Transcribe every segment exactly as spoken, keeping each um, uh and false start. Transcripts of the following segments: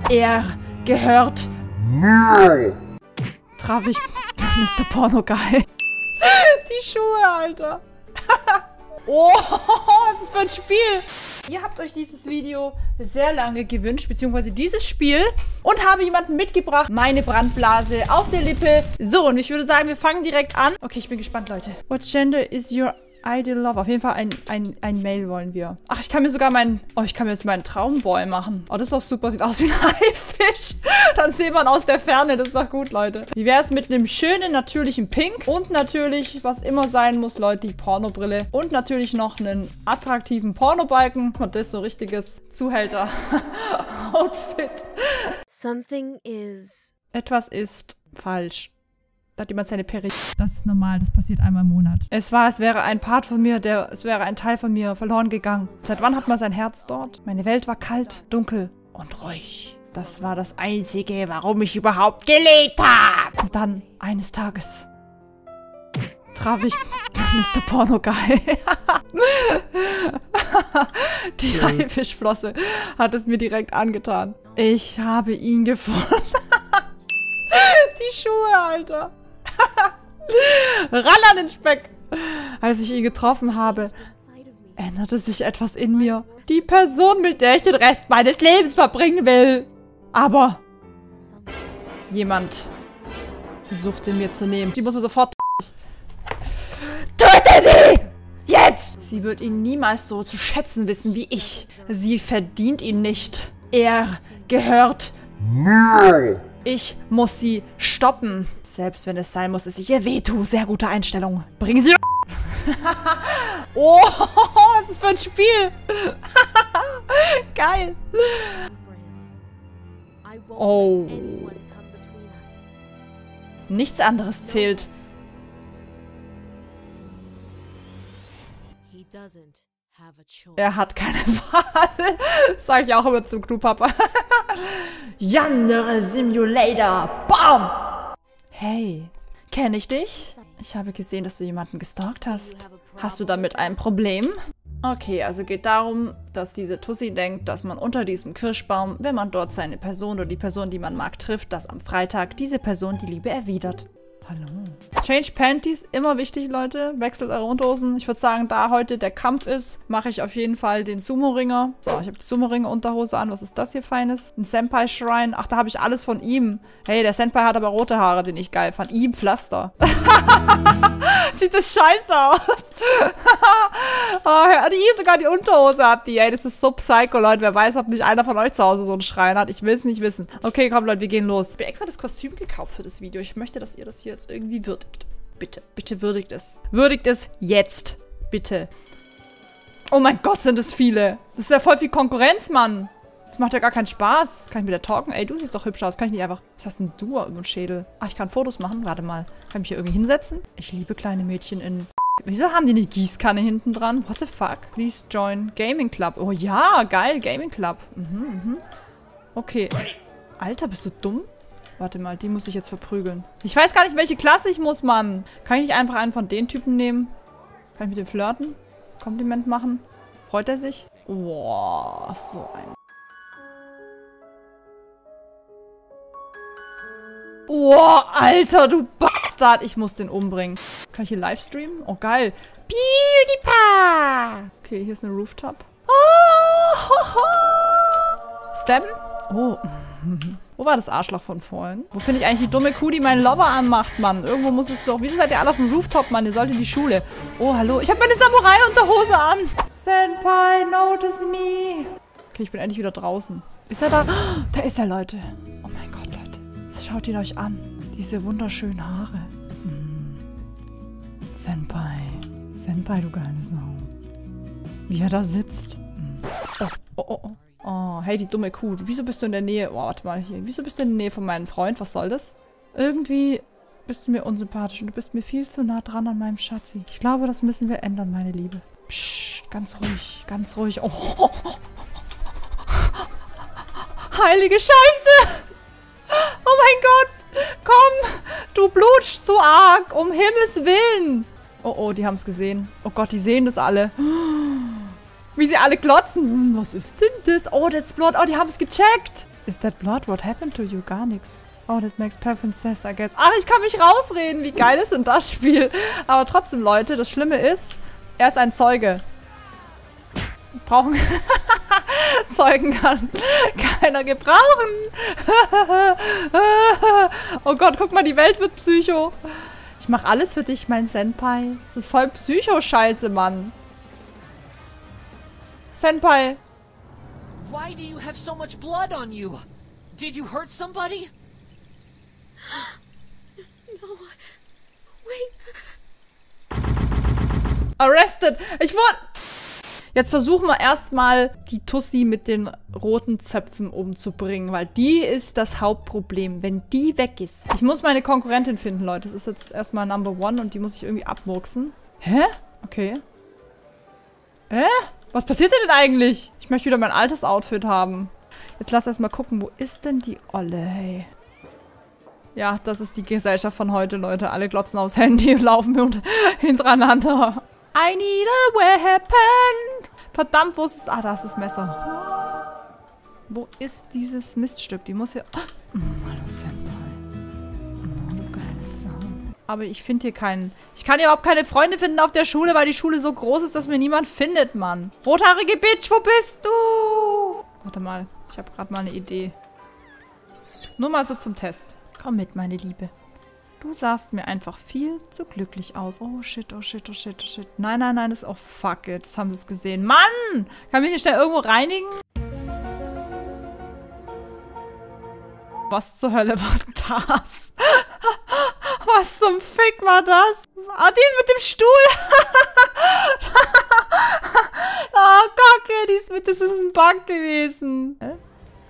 Er gehört mir. Traf ich Mister Porno Guy. Die Schuhe, Alter. Oh, was ist das für ein Spiel? Ihr habt euch dieses Video sehr lange gewünscht, beziehungsweise dieses Spiel. Und habe jemanden mitgebracht. Meine Brandblase auf der Lippe. So, und ich würde sagen, wir fangen direkt an. Okay, ich bin gespannt, Leute. What gender is your ideal love? Auf jeden Fall ein, ein, ein Mail wollen wir. Ach, ich kann mir sogar meinen... Oh, ich kann mir jetzt meinen Traumboy machen. Oh, das ist doch super. Sieht aus wie ein Haifisch. Dann sieht man aus der Ferne. Das ist doch gut, Leute. Wie wäre es mit einem schönen, natürlichen Pink? Und natürlich, was immer sein muss, Leute, die Pornobrille. Und natürlich noch einen attraktiven Pornobalken. Und das ist so richtiges Zuhälter-Outfit. Something is... Etwas ist falsch. Da hat jemand seine Peri... Das ist normal, das passiert einmal im Monat. Es war, es wäre ein Part von mir, der, es wäre ein Teil von mir verloren gegangen. Seit wann hat man sein Herz dort? Meine Welt war kalt, dunkel und ruhig. Das war das Einzige, warum ich überhaupt gelebt habe. Und dann, eines Tages, traf ich Mister Porno Guy. Die Haifischflosse hat es mir direkt angetan. Ich habe ihn gefunden. Die Schuhe, Alter. Ran an den Speck. Als ich ihn getroffen habe, änderte sich etwas in mir. Die Person, mit der ich den Rest meines Lebens verbringen will. Aber jemand versuchte mir zu nehmen. Die muss man sofort... Töte sie! Jetzt! Sie wird ihn niemals so zu schätzen wissen wie ich. Sie verdient ihn nicht. Er gehört mir. Ich muss sie stoppen. Selbst wenn es sein muss, dass ich ihr wehtue. Sehr gute Einstellung. Bring sie... Oh, was ist das für ein Spiel? Geil. Oh. Nichts anderes zählt. Er hat keine Wahl. Sag ich auch immer zum Crewpapa. Yandere Simulator. Bam! Hey, kenne ich dich? Ich habe gesehen, dass du jemanden gestalkt hast. Hast du damit ein Problem? Okay, also geht darum, dass diese Tussi denkt, dass man unter diesem Kirschbaum, wenn man dort seine Person oder die Person, die man mag, trifft, dass am Freitag diese Person die Liebe erwidert. Hallo. Change Panties, immer wichtig, Leute. Wechselt eure Unterhosen. Ich würde sagen, da heute der Kampf ist, mache ich auf jeden Fall den Sumo-Ringer. So, ich habe die Sumo-Ringer-Unterhose an. Was ist das hier Feines? Ein Senpai-Schrein. Ach, da habe ich alles von ihm. Hey, der Senpai hat aber rote Haare, den ich geil fand. Ihm Pflaster. Sieht das scheiße aus. Oh, die sogar die Unterhose hat die. Ey, das ist so psycho, Leute. Wer weiß, ob nicht einer von euch zu Hause so einen Schrein hat. Ich will es nicht wissen. Okay, komm, Leute, wir gehen los. Ich habe extra das Kostüm gekauft für das Video. Ich möchte, dass ihr das hier jetzt irgendwie würdigt. Bitte, bitte würdigt es. Würdigt es jetzt. Bitte. Oh mein Gott, sind das viele. Das ist ja voll viel Konkurrenz, Mann. Das macht ja gar keinen Spaß. Kann ich mit der talken? Ey, du siehst doch hübsch aus. Kann ich nicht einfach... Was hast denn du über den Schädel? Ach, ich kann Fotos machen. Warte mal. Kann ich mich hier irgendwie hinsetzen? Ich liebe kleine Mädchen in... Wieso haben die eine Gießkanne hinten dran? What the fuck? Please join Gaming Club. Oh ja, geil. Gaming Club. Mhm, mhm. Okay. Alter, bist du dumm? Warte mal, die muss ich jetzt verprügeln. Ich weiß gar nicht, welche Klasse ich muss, Mann. Kann ich nicht einfach einen von den Typen nehmen? Kann ich mit dem flirten? Kompliment machen? Freut er sich? Boah, so ein... Boah, Alter, du Bastard. Ich muss den umbringen. Kann ich hier livestreamen? Oh, geil. PewDiePie. Okay, hier ist eine Rooftop. Oh, ho, ho. Stabben? Oh. Wo war das Arschloch von vorhin? Wo finde ich eigentlich die dumme Kuh, die meinen Lover anmacht, Mann? Irgendwo muss es doch... Wieso seid ihr alle auf dem Rooftop, Mann? Ihr solltet in die Schule. Oh, hallo. Ich habe meine Samurai-Unterhose an. Senpai, notice me. Okay, ich bin endlich wieder draußen. Ist er da? Oh, da ist er, Leute. Oh mein Gott, Leute. Schaut ihn euch an. Diese wunderschönen Haare. Hm. Senpai. Senpai, du geile Sau. Wie er da sitzt. Hm. Oh, oh, oh, oh. Oh, hey, die dumme Kuh. Wieso bist du in der Nähe? Oh, warte mal hier. Wieso bist du in der Nähe von meinem Freund? Was soll das? Irgendwie bist du mir unsympathisch und du bist mir viel zu nah dran an meinem Schatzi. Ich glaube, das müssen wir ändern, meine Liebe. Psst, ganz ruhig, ganz ruhig. Oh. Heilige Scheiße! Oh mein Gott! Komm! Du blutst so arg! Um Himmels Willen! Oh, oh, die haben es gesehen. Oh Gott, die sehen das alle. Wie sie alle glotzen. Was ist denn das? Oh, that's blood. Oh, die haben es gecheckt. Is that blood? What happened to you? Gar nichts. Oh, that makes perfect sense, I guess. Ach, ich kann mich rausreden. Wie geil ist denn das Spiel? Aber trotzdem, Leute, das Schlimme ist, er ist ein Zeuge. Brauchen... Zeugen kann keiner gebrauchen. Oh Gott, guck mal, die Welt wird Psycho. Ich mach alles für dich, mein Senpai. Das ist voll Psycho-Scheiße, Mann. Senpai. Why do you have so much blood on you? Did you hurt somebody? No. Wait. Arrested. Ich wurde... Jetzt versuchen wir erstmal, die Tussi mit den roten Zöpfen umzubringen, weil die ist das Hauptproblem, wenn die weg ist. Ich muss meine Konkurrentin finden, Leute. Das ist jetzt erstmal Number One und die muss ich irgendwie abmurksen. Hä? Okay. Hä? Was passiert denn eigentlich? Ich möchte wieder mein altes Outfit haben. Jetzt lass erst mal gucken, wo ist denn die Olle, hey? Ja, das ist die Gesellschaft von heute, Leute. Alle glotzen aufs Handy und laufen hintereinander. I need a weapon. Verdammt, wo ist es? Ah, da ist das Messer. Wo ist dieses Miststück? Die muss hier... Oh, hallo, Senpai. Oh, du geile Sau. Aber ich finde hier keinen... Ich kann hier überhaupt keine Freunde finden auf der Schule, weil die Schule so groß ist, dass mir niemand findet, Mann. Rothaarige Bitch, wo bist du? Warte mal, ich habe gerade mal eine Idee. Nur mal so zum Test. Komm mit, meine Liebe. Du sahst mir einfach viel zu glücklich aus. Oh shit, oh shit, oh shit, oh shit. Nein, nein, nein, das ist... Oh fuck it. Das haben sie es gesehen. Mann! Kann mich nicht schnell irgendwo reinigen? Was zur Hölle war das? Was zum Fick war das? Ah, die ist mit dem Stuhl! Oh, Kacke, die ist mit... Das ist ein Bug gewesen. Hä?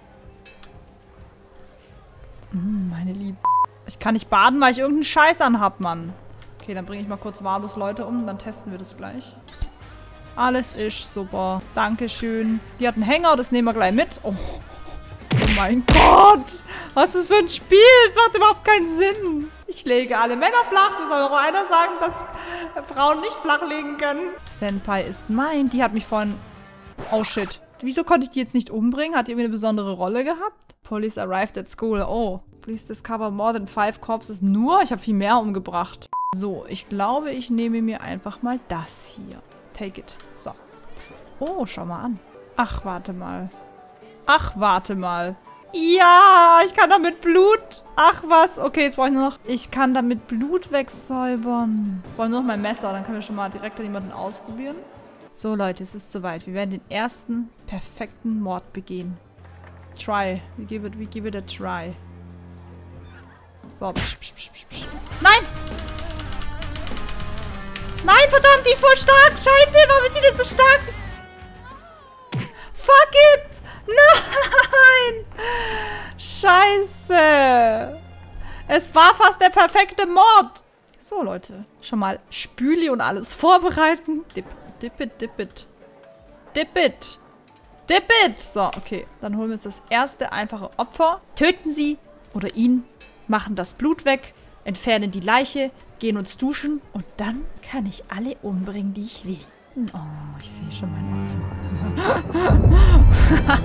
Hm, meine Liebe. Ich kann nicht baden, weil ich irgendeinen Scheiß anhab, Mann. Okay, dann bringe ich mal kurz wahllos Leute um. Dann testen wir das gleich. Alles ist super. Dankeschön. Die hat einen Hänger, das nehmen wir gleich mit. Oh, oh mein Gott. Was ist das für ein Spiel? Das macht überhaupt keinen Sinn. Ich lege alle Männer flach. Da soll noch einer sagen, dass Frauen nicht flach legen können. Senpai ist mein. Die hat mich vorhin... Oh, shit. Wieso konnte ich die jetzt nicht umbringen? Hat die irgendwie eine besondere Rolle gehabt? Police arrived at school. Oh. Please discover more than five corpses. Nur? Ich habe viel mehr umgebracht. So, ich glaube, ich nehme mir einfach mal das hier. Take it. So. Oh, schau mal an. Ach, warte mal. Ach, warte mal. Ja, ich kann damit Blut. Ach, was? Okay, jetzt brauche ich nur noch... Ich kann damit Blut wegsäubern. Ich brauche nur noch mein Messer. Dann können wir schon mal direkt jemanden ausprobieren. So, Leute, es ist soweit. Wir werden den ersten perfekten Mord begehen. Try. We give it, we give it a try. So. Psch, psch, psch, psch, psch. Nein! Nein, verdammt, die ist voll stark. Scheiße, warum ist sie denn so stark? Fuck it! Nein! Scheiße! Es war fast der perfekte Mord. So, Leute. Schon mal Spüli und alles vorbereiten. Dip, dip it, dip it. Dip it. Dip it! So, okay. Dann holen wir uns das erste einfache Opfer. Töten sie oder ihn. Machen das Blut weg, entfernen die Leiche, gehen uns duschen und dann kann ich alle umbringen, die ich will. Oh, ich sehe schon mein Opfer.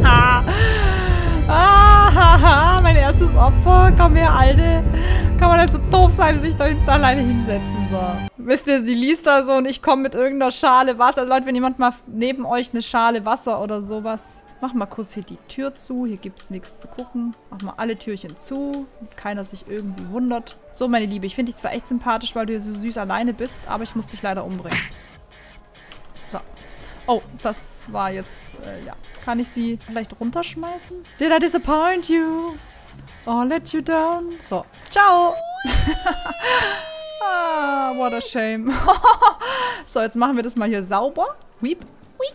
Ah, mein erstes Opfer. Komm her, Alte. Kann man nicht so doof sein und sich da hinten alleine hinsetzen. So. Wisst ihr, sie liest da so und ich komme mit irgendeiner Schale Wasser. Also Leute, wenn jemand mal neben euch eine Schale Wasser oder sowas... Mach mal kurz hier die Tür zu. Hier gibt es nichts zu gucken. Mach mal alle Türchen zu. Keiner sich irgendwie wundert. So, meine Liebe, ich finde dich zwar echt sympathisch, weil du hier so süß alleine bist, aber ich muss dich leider umbringen. So. Oh, das war jetzt, äh, ja. Kann ich sie vielleicht runterschmeißen? Did I disappoint you? Or let you down? So. Ciao! Ah, what a shame. So, jetzt machen wir das mal hier sauber. Weep.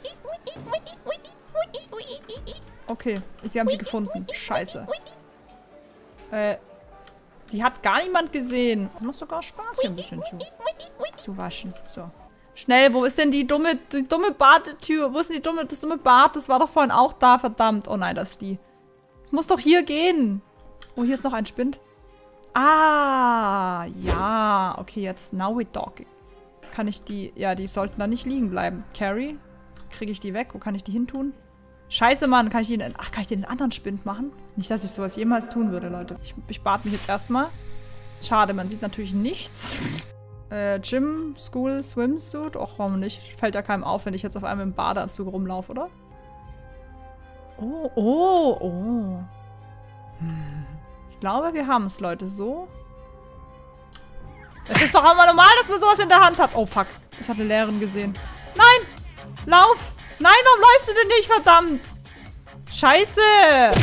Okay, sie haben sie gefunden. Scheiße. Äh, die hat gar niemand gesehen. Das macht sogar Spaß, hier ein bisschen zu, zu waschen. So. Schnell, wo ist denn die dumme, die dumme Badetür? Wo ist denn die dumme, das dumme Bad? Das war doch vorhin auch da, verdammt. Oh nein, das ist die. Es muss doch hier gehen. Oh, hier ist noch ein Spind. Ah, ja. Okay, jetzt now we talking. Kann ich die... Ja, die sollten da nicht liegen bleiben. Carrie? Kriege ich die weg? Wo kann ich die hin tun? Scheiße, Mann. Kann ich den, ach, kann ich den anderen Spind machen? Nicht, dass ich sowas jemals tun würde, Leute. Ich, ich bad mich jetzt erstmal. Schade, man sieht natürlich nichts. Äh, Gym, School, Swimsuit. Och, warum nicht? Fällt ja keinem auf, wenn ich jetzt auf einmal im Badeanzug rumlaufe, oder? Oh, oh, oh. Hm. Ich glaube, wir haben es, Leute. So. Es ist doch auch mal normal, dass man sowas in der Hand hat. Oh, fuck. Das hat eine Lehrerin gesehen. Nein! Lauf! Nein, warum läufst du denn nicht, verdammt? Scheiße!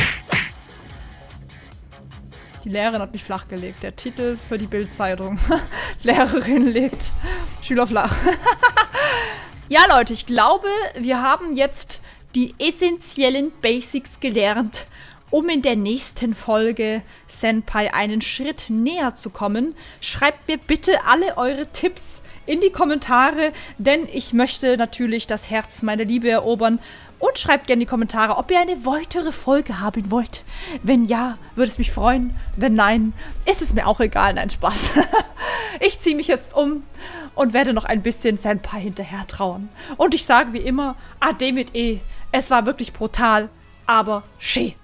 Die Lehrerin hat mich flachgelegt. Der Titel für die Bild-Zeitung. Lehrerin legt Schüler flach. Ja, Leute, ich glaube, wir haben jetzt die essentiellen Basics gelernt, um in der nächsten Folge Senpai einen Schritt näher zu kommen. Schreibt mir bitte alle eure Tipps in die Kommentare, denn ich möchte natürlich das Herz meiner Liebe erobern. Und schreibt gerne in die Kommentare, ob ihr eine weitere Folge haben wollt. Wenn ja, würde es mich freuen. Wenn nein, ist es mir auch egal. Nein, Spaß. Ich ziehe mich jetzt um und werde noch ein bisschen Senpai hinterher trauern. Und ich sage wie immer, Ade mit E. Es war wirklich brutal, aber schön.